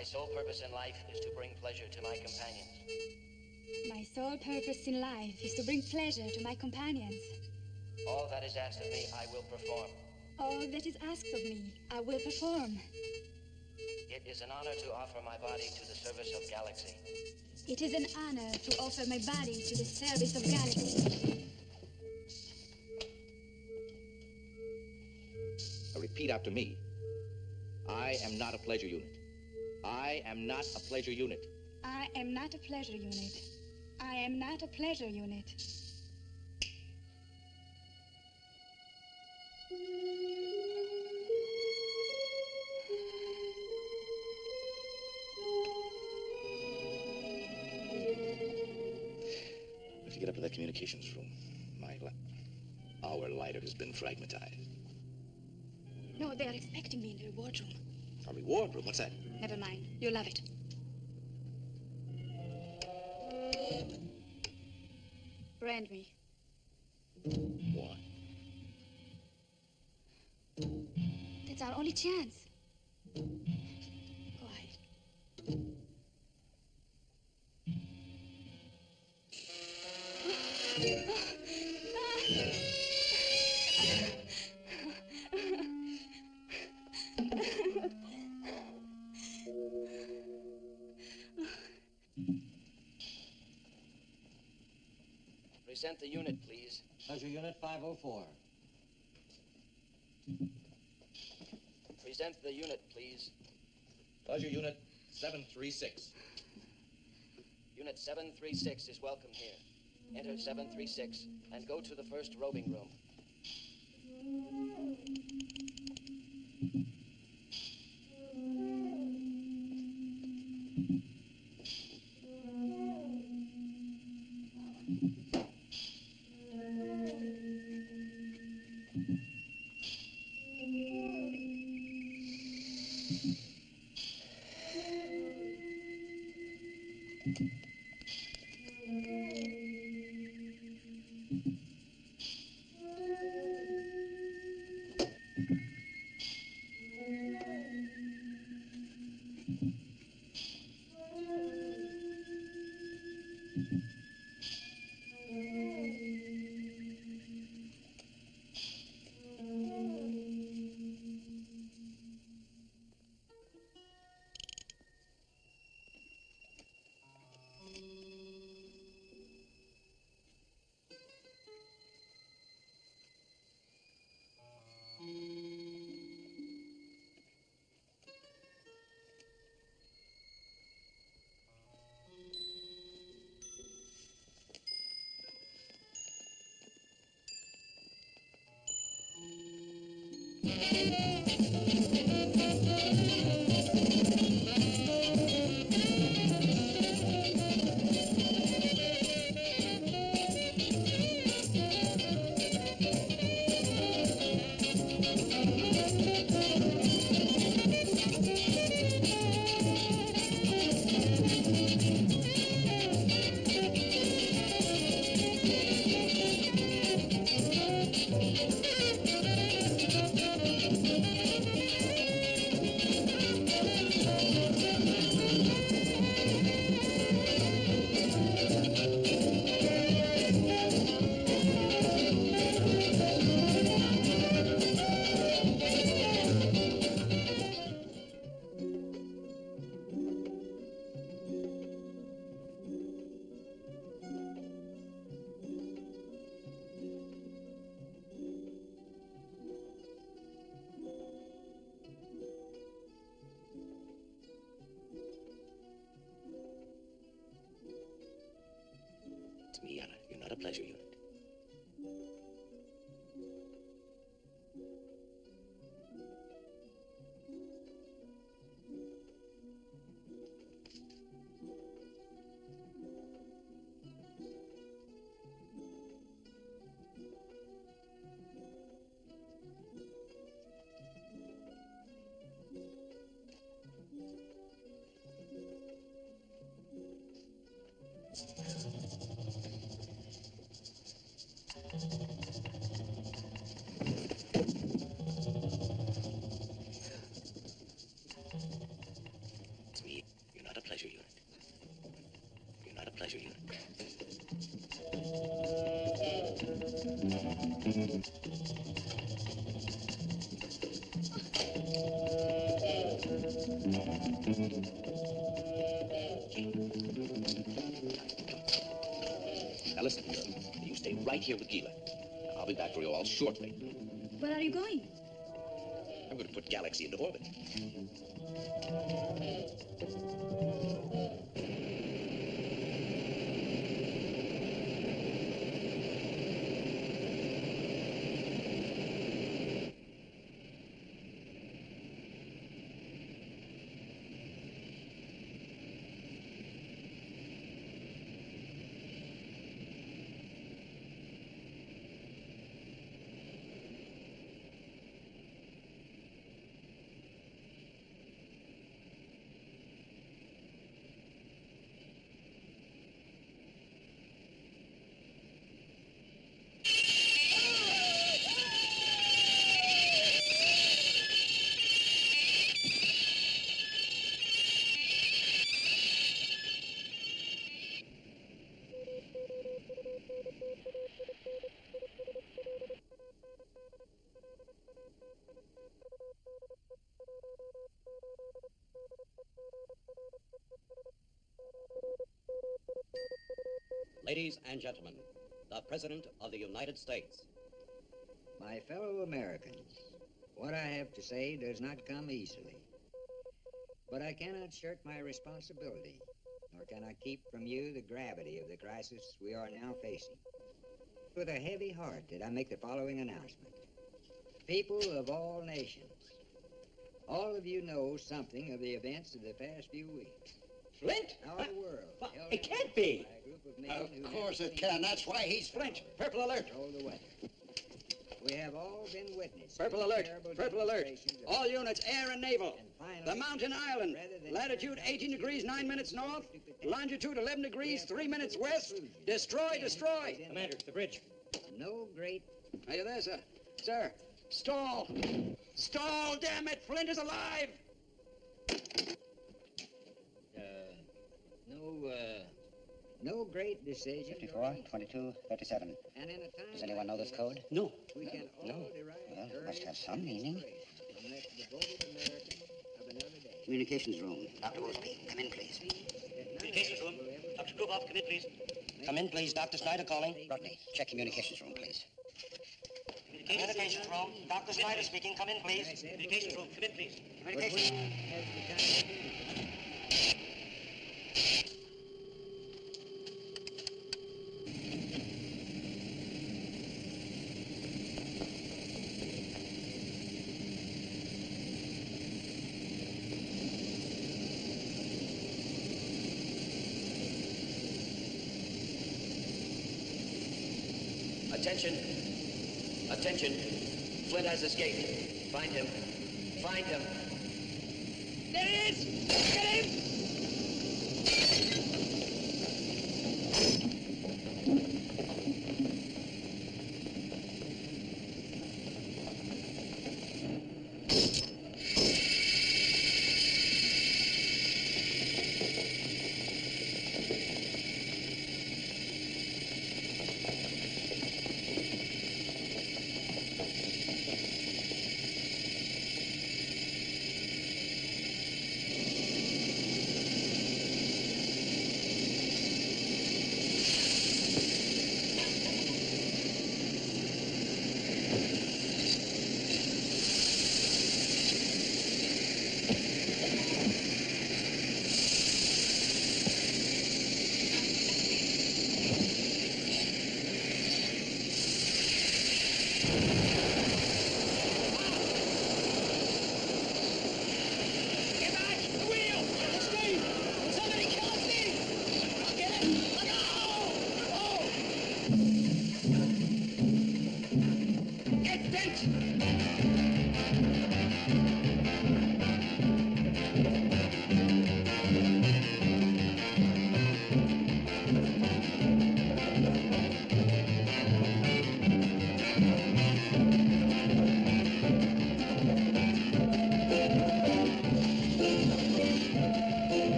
My sole purpose in life is to bring pleasure to my companions. My sole purpose in life is to bring pleasure to my companions. All that is asked of me, I will perform. All that is asked of me, I will perform. It is an honor to offer my body to the service of Galaxy. It is an honor to offer my body to the service of Galaxy. Repeat after me. I am not a pleasure unit. I am not a pleasure unit. I am not a pleasure unit. I am not a pleasure unit. If you get up to that communications room, our lighter has been fragmentized. No, they are expecting me in the reward room. A reward room? What's that? Never mind. You'll love it. Brand me. What? That's our only chance. Go ahead. Present the unit, please. Pleasure Unit 504. Present the unit, please. Pleasure unit 736. Unit 736 is welcome here. Enter 736 and go to the first roving room. To me, Anna, you're not a pleasure unit. To me, Now listen, girl. You stay right here with Gila. I'll be back for you all shortly. Where are you going? I'm going to put Galaxy into orbit. Ladies and gentlemen, the President of the United States. My fellow Americans, what I have to say does not come easily. But I cannot shirk my responsibility, nor can I keep from you the gravity of the crisis we are now facing. With a heavy heart did I make the following announcement. People of all nations, all of you know something of the events of the past few weeks. Flint? Our world. It can't be. Of course it can. That's why he's Flint. Purple alert. Control the weather. We have all been witnesses. Purple alert. Purple alert. All units, air and naval. The mountain island. Latitude 18 degrees 9 minutes north. Longitude 11 degrees 3 minutes west. Destroy, destroy. Commander, the bridge. No great... Are you there, sir? Sir, stall. Stall, damn it. Flint is alive. No great decision. 54, 22, 37. And in a time Does anyone know this code? No. we can all derive Well, it must have some meaning. unless devoted Americans of another day. Communications room. Dr. Wolfsby, come in, please. Communications room. Dr. Krupov, come in, please. Come in, please. Dr. Snyder calling. Rodney, check communications room, please. Communications room. Dr. Snyder speaking. Come in, please. Communications room. Come in, please. Communications. Attention. Attention. Flint has escaped. Find him. Find him. There he is. Get him.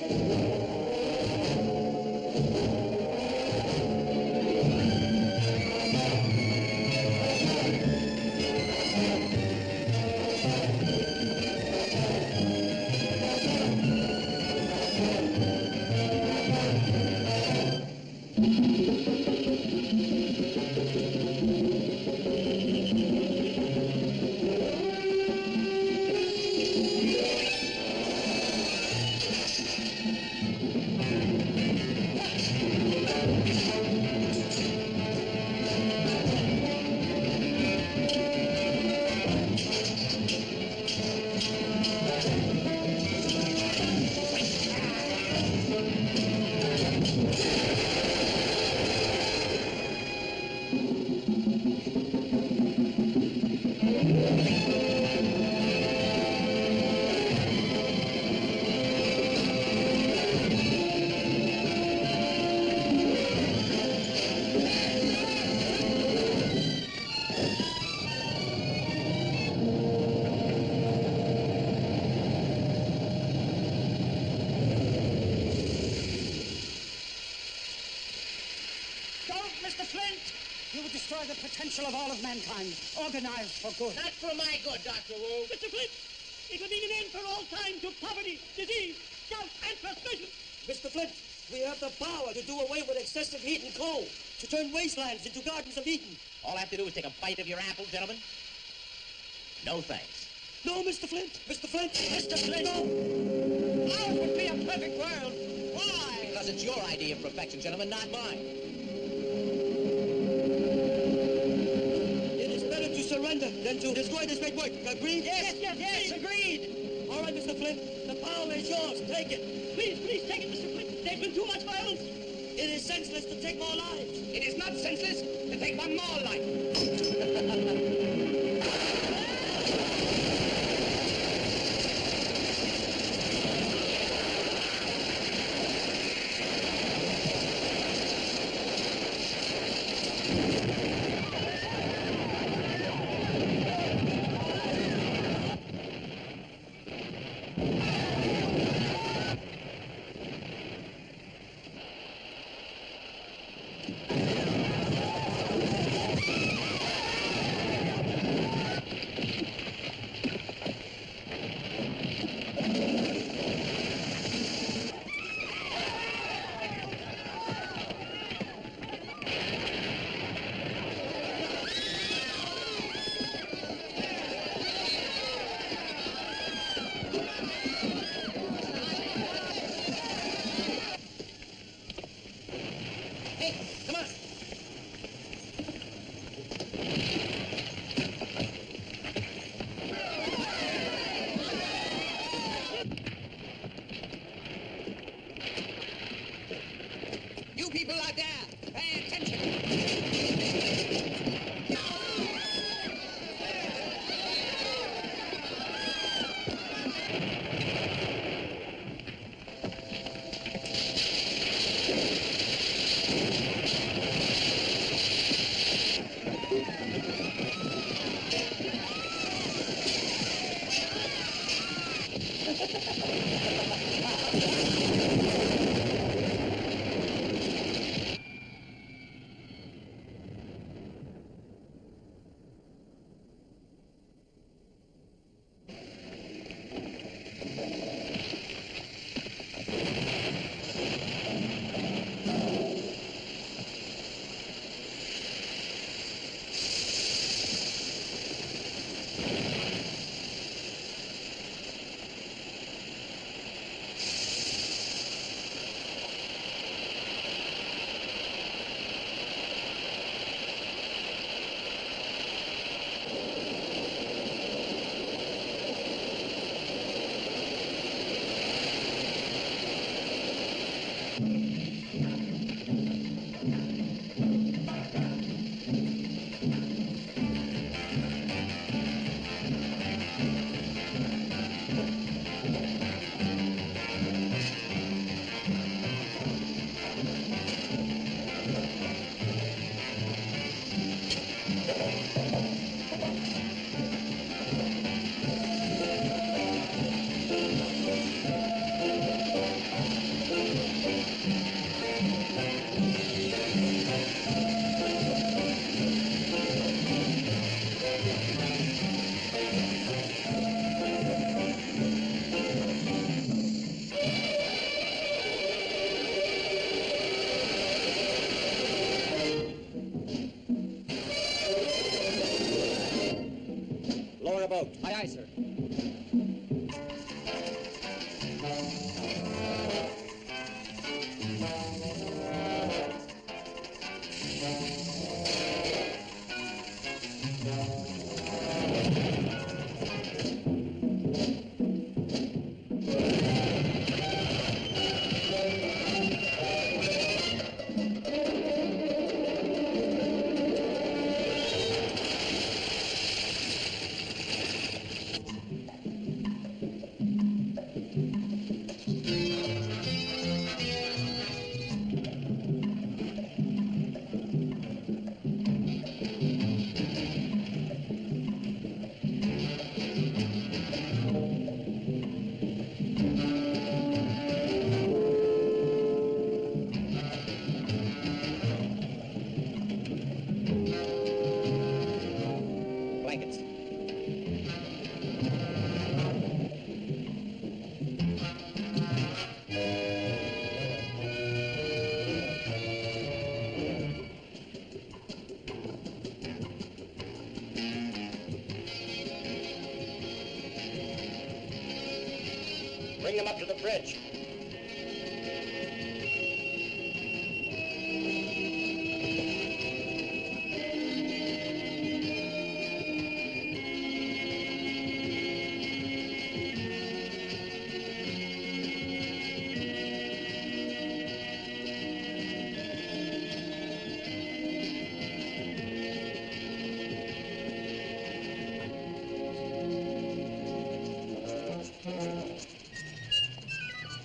The potential of all of mankind, organized for good. Not for my good, Dr. Wu. Mr. Flint, it will mean an end for all time to poverty, disease, drought, and frustration. Mr. Flint, we have the power to do away with excessive heat and cold, to turn wastelands into gardens of Eden. All I have to do is take a bite of your apple, gentlemen. No thanks. No, Mr. Flint. Mr. Flint. Mr. Flint. No. Ours would be a perfect world. Why? Because it's your idea of perfection, gentlemen, not mine. Surrender than to destroy this great work. Agreed? Yes, agreed. All right, Mr. Flint. The power is yours. Take it. Please take it, Mr. Flint. There's been too much violence. It is senseless to take more lives. It is not senseless to take one more life.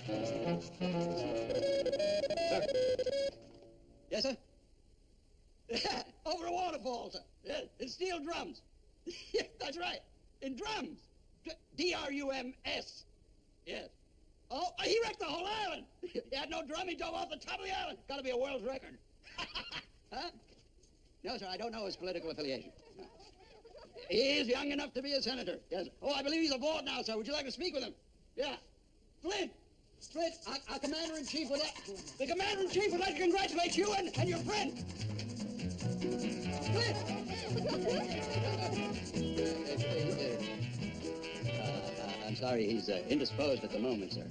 Sir. Yes, sir? Over a waterfall, sir. Yes, in steel drums. Yeah, that's right. In drums. D-R-U-M-S. Yes. Oh, he wrecked the whole island. He had no drum. He dove off the top of the island. Got to be a world record. Huh? No, sir, I don't know his political affiliation. No. He is young enough to be a senator. Yes. Oh, I believe he's aboard now, sir. Would you like to speak with him? Yeah. Flint! Flint, our commander-in-chief would like... The commander-in-chief would like to congratulate you and your friend. Flint! I'm sorry, he's indisposed at the moment, sir.